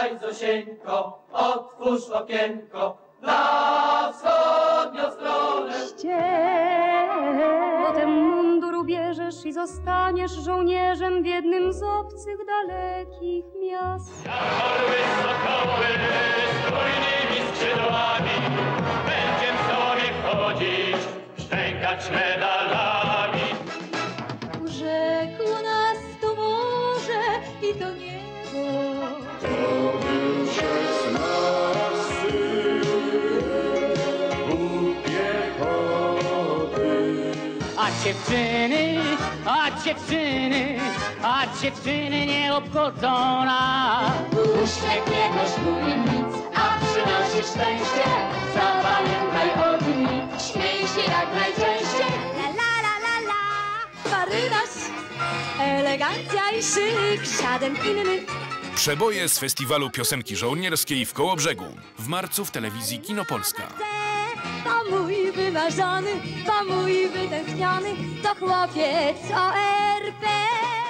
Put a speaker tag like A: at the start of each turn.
A: Wstawaj, Zosieńko, otwórz okienko na wschodnią stronę.
B: Potem mundur ubierzesz i zostaniesz żołnierzem w jednym z obcych, dalekich miast.
C: Jak orły sokoły z trójnymi skrzydłami będziem sobie chodzić, szczękać medalami.
B: Urzekło nas to morze i to niebo.
D: To był 16 Pułk Piechoty.
E: A dziewczyny nie obchodzą nas.
F: Uśmiech nie kosztuje nic, a przynosi szczęście. Zapamiętaj o dni, śmiej się jak najczęściej.
B: La la la la la, marynarz, elegancja i szyk, żaden inny.
G: Przeboje z festiwalu piosenki żołnierskiej w Kołobrzegu. W marcu w telewizji Kino Polska.
B: To mój wymarzony, to mój wytęskniony, to chłopiec ORP.